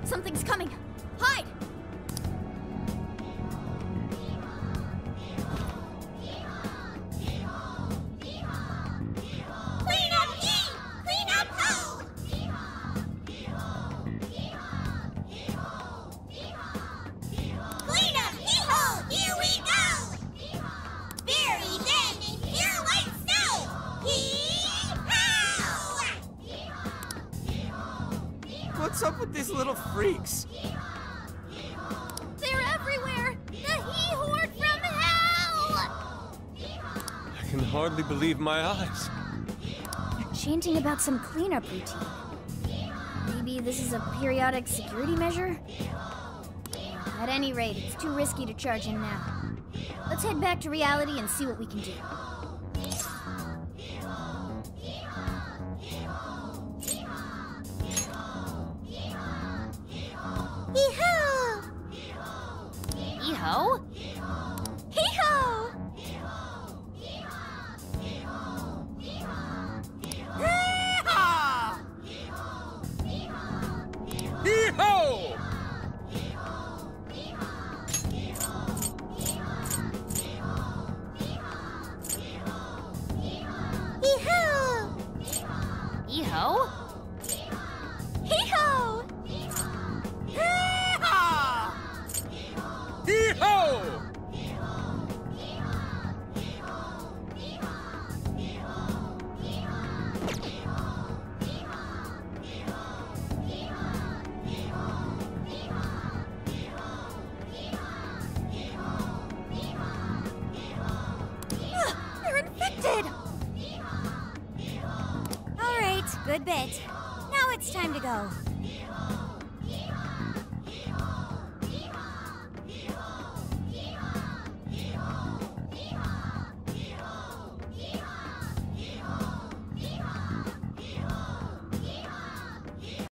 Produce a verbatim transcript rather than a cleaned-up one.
Something's coming. Hide! Clean up ye! Clean up ho! Clean up ye-ho! Here we go! Berry land in pure white snow! Hee-haw! What's up with these little freaks? They're everywhere! The He-Horde from hell! I can hardly believe my eyes. They're chanting about some cleanup routine. Maybe this is a periodic security measure? At any rate, it's too risky to charge in now. Let's head back to reality and see what we can do. Hee-haw! Hee-ho? Hee-haw! Hee-haw! Hee-ho! Hee-haw! Hee-ho? Hee-haw! Hee-haw! Hee-ho! They're infected! All right, good bit. Now it's time to go.